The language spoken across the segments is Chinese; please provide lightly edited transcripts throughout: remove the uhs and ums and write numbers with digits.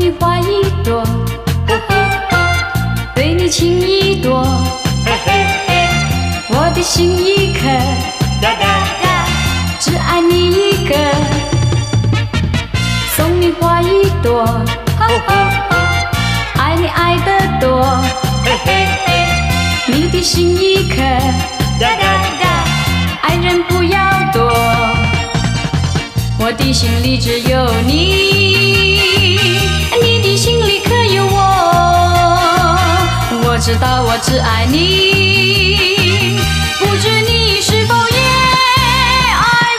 你花一朵，对你情一朵，我的心一颗，只爱你一个。送你花一朵，爱你爱得多，你的心一颗，爱人不要多。我的心里只有你，你的心里可有我？我知道我只爱你，不知你是否也爱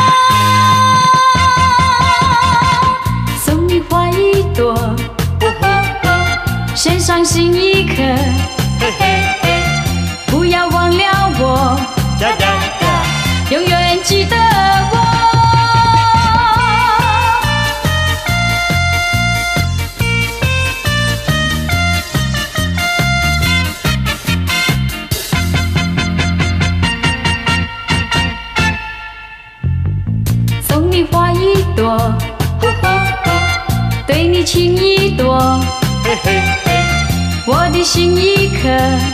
我？送你花一朵，献上心一颗，不要忘了我，永远记得我。送你花一朵，对你情一朵，我的心一颗，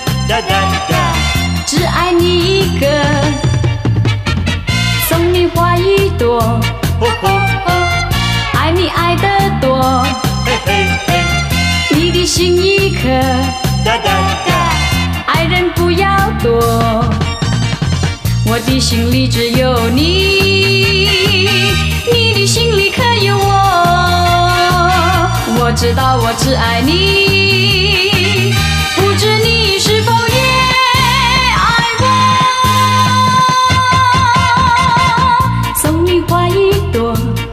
只爱你一个。送你花一朵，爱你爱得多，你的心一颗，爱人不要多。我的心里只有你，你的心里可有我？我知道我只爱你，不知你是否也爱我？送你花一朵，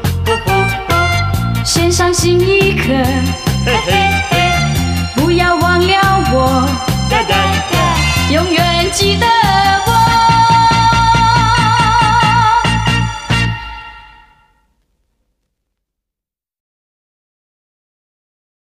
献上心一颗，不要忘了我，永远记得。